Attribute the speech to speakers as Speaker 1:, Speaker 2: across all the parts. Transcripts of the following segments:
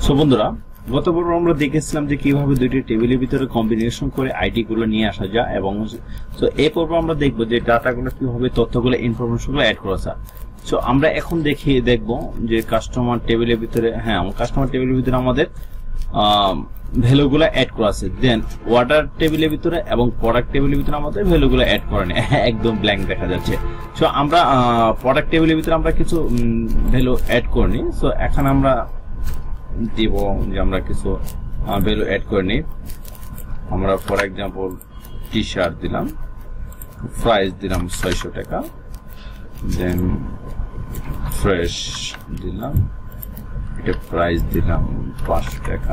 Speaker 1: So বন্ধুরা, গত পর্বে আমরা দেখেছিলাম যে কিভাবে দুইটি টেবিলের ভিতরে কম্বিনেশন করে আইডি গুলো নিয়ে আসা যায়, এবং সো এই পর্বে আমরা দেখব যে ডাটাগুলো কিভাবে তথ্যগুলো ইনফরমেশনগুলো অ্যাড করা যায়। সো আমরা এখন দেখব যে কাস্টমার টেবিলের ভিতরে কাস্টমার টেবিলের ভিতরে আমাদের ভ্যালুগুলো অ্যাড করা আছে। দেন অর্ডার টেবিলের ভিতরে এবং প্রোডাক্ট টেবিলের ভিতরে আমাদের ভ্যালুগুলো অ্যাড করা নেই, একদম ব্ল্যাঙ্ক দেখা যাচ্ছে। সো আমরা প্রোডাক্ট টেবিলের ভিতরে আমরা কিছু ভ্যালু অ্যাড করিনি। সো এখন আমরা দিব যে আমরা কিছু ভ্যালু অ্যাড করে নিই। আমরা ফর এক্সাম্পল টি শার্ট দিলাম, প্রাইস দিলাম 600 টাকা, দেন ফ্রেশ দিলাম, এটা প্রাইস দিলাম 500 টাকা,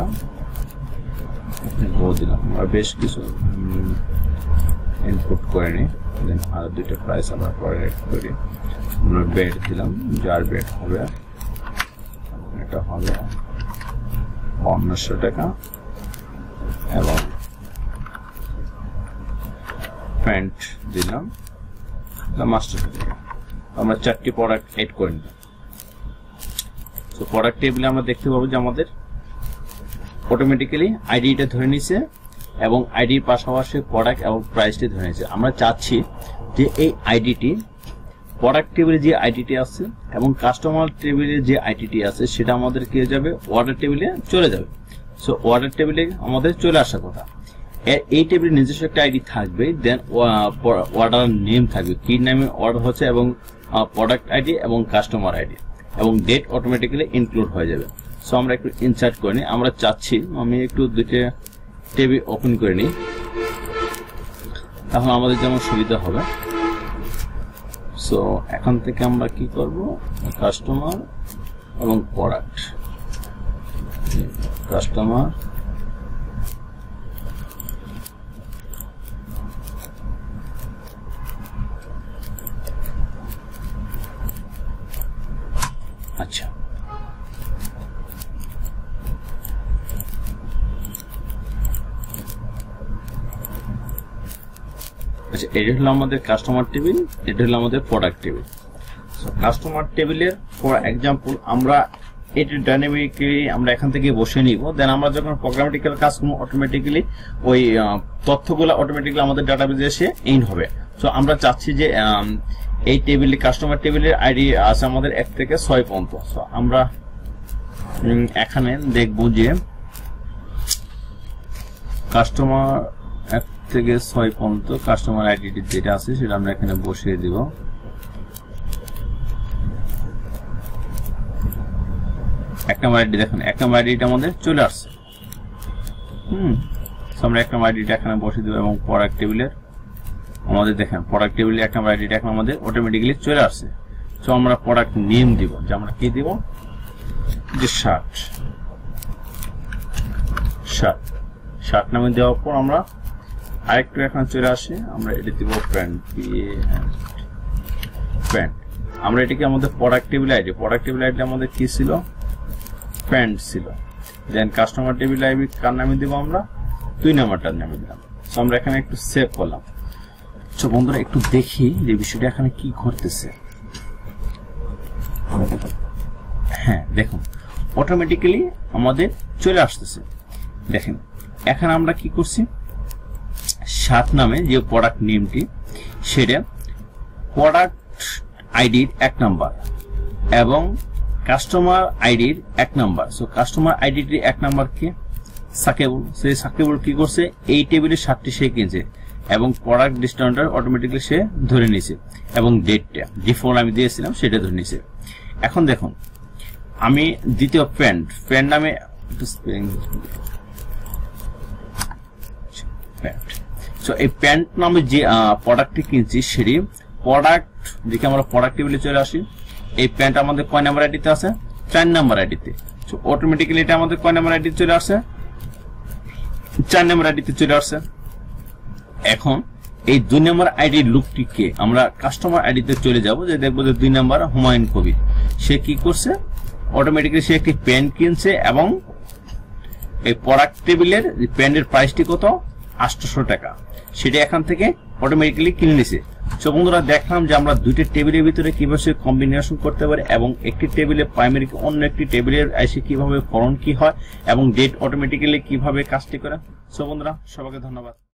Speaker 1: দিলাম। আমরা বেশ কিছু ইনপুট করে নিই, দেন আর দুইটা প্রাইস আমরা পরে অ্যাড করি। আমরা বেড দিলাম, যার বেড হবে এটা হবে 500 টাকা, এবং প্যান্ট দিলাম মাস্টার টাকা। আমরা 4টি প্রোডাক্ট এড করে নিলাম। তো প্রোডাক্ট টেবিলে আমরা দেখতে পাবো যে আমাদের অটোমেটিক্যালি আইডিটা ধরে নিছে, এবং আইডির পাশাপাশি প্রোডাক্ট এবং প্রাইসটি ধরে নিছে। আমরা চাচ্ছি যে এই আইডিটি প্রোডাক্ট টেবিলে যে আইডিটি আছে এবং কাস্টমার টেবিলে যে আইডিটি আছে সেটা আমাদের কি হয়ে যাবে, অর্ডার টেবিলে চলে যাবে। সো অর্ডার টেবিলে আমাদের চলে আসার কথা। এই টেবিলে নিজস্ব একটা আইডি থাকবে, দেন অর্ডার নেম থাকবে, কি নামে অর্ডার হচ্ছে, এবং প্রোডাক্ট আইডি এবং কাস্টমার আইডি, এবং ডেট অটোমেটিক্যালি ইনক্লুড হয়ে যাবে। সো আমরা একটু ইনসার্ট করে নিই। আমরা চাচ্ছি, আমি একটু দুইটা টেবিল ওপেন করে নিই, তাহলে আমাদের যেমন সুবিধা হবে। সো এখান থেকে আমরা কি করব, কাস্টমার এবং প্রোডাক্ট, কাস্টমার আচ্ছা এটা হলো আমাদের কাস্টমার টেবিল, এটা হলো আমাদের প্রোডাক্ট টেবিল। সো কাস্টমার টেবিলের ফর এক্সাম্পল আমরা এটা ডাইনামিক্যালি আমরা এখান থেকে বসে নিব। দেন আমরা যখন প্রোগ্রামেটিক্যাল কাজ করব, অটোমেটিক্যালি ওই তথ্যগুলো অটোমেটিক্যালি আমাদের ডাটাবেজে এসে ইন হবে। সো আমরা চাচ্ছি যে এই টেবিলে কাস্টমার টেবিলের আইডি আছে আমাদের 1 থেকে 6 পর্যন্ত। সো আমরা এখানে দেখব যে কাস্টমার 1 থেকে 6 পর্যন্ত কাস্টমার আইডি যেটা আছে সেটা আমরা এখানে বসিয়ে দিব। এক নম্বর আইডি দেখুন, 1 নম্বর আইডিটা আমাদের চলে আসছে। আমরা 1 নম্বর আইডিটা এখানে বসিয়ে দেব, এবং প্রোডাক্ট টেবিলের আমাদের দেখেন প্রোডাক্ট টেবিলে 1 নম্বর আইডিটা এখন আমাদের অটোমেটিক্যালি চলে আসছে। সো আমরা প্রোডাক্ট নেম দিব, যে আমরা কি দিব, যে শার্ট শার্ট নামে দেওয়ার পর আমরা আরেকটু এখানে চলে আসে, আমরা এটা দিব প্যান্ট, প্যান্ট। আমরা এটাকে আমাদের প্রোডাক্ট টেবিল আইডি আমাদের কি ছিল, প্যান্ট ছিল। দেন কাস্টমার টেবিল আইডি কার নামে দিব, আমরা 2 নাম্বারটার নামে দিলাম। সো আমরা এখানে একটু সেভ করলাম। তো বন্ধুরা একটু দেখি যে বিষয়টা এখানে কি ঘটতেছে। হ্যাঁ দেখুন, অটোমেটিক্যালি আমাদের চলে আসতেছে। দেখেন এখন আমরা কি করছি, শার্ট নামে যে প্রোডাক্ট নেমটি সেটা প্রোডাক্ট আইডির 1 নাম্বার এবং কাস্টমার আইডির 1 নাম্বার। সো কাস্টমার আইডির 1 নাম্বার কি, সাকিবুল। সেই সাকিবুল কি করছে, এই টেবিলে 7টি সে কিনছে, এবং প্রোডাক্ট ডিসকাউন্টার অটোমেটিক্যালি সে ধরে নিছে, এবং ডেটটা ডিফল্ট আমি দিয়েছিলাম সেটা ধরে নিছে। এখন দেখুন আমি দ্বিতীয় প্যান্ট নামে সো এই প্যান্ট নামে যে প্রোডাক্টটি কিনছি সেটি প্রোডাক্ট দেখে আমরা প্রোডাক্ট টেবিলে চলে আসি। এই প্যান্ট আমাদের কয় নাম্বার আইডিতে আছে, 4 নাম্বার আইডিতে। সো অটোমেটিক্যালি এটা আমাদের কয় নাম্বার আইডিতে চলে আসছে, 4 নাম্বার আইডিতে চলে আসছে। এখন এই 2 নাম্বার আইডির লুকটিকে আমরা কাস্টমার আইডিতে চলে যাব, যে দেখবো যে 2 নাম্বার হুমায়ুন কবির। সে কি করছে, অটোমেটিক্যালি সে একটি প্যান্ট কিনছে, এবং এই প্রোডাক্ট টেবিলের প্যান্টের প্রাইসটি কত, 800 টাকা, সেটা এখান থেকে অটোমেটিক্যালি কিনে নিছে। সো বন্ধুরা দেখলাম যে আমরা দুইটি টেবিলের ভিতরে কিভাবে কম্বিনেশন করতে পারি এবং একটি টেবিলে প্রাইমারি অন্য একটি টেবিলের আইসি কিভাবে ফরন কি হয় এবং ডেট অটোমেটিক্যালি কিভাবে কাজটি করে। সো বন্ধুরা সবাইকে ধন্যবাদ।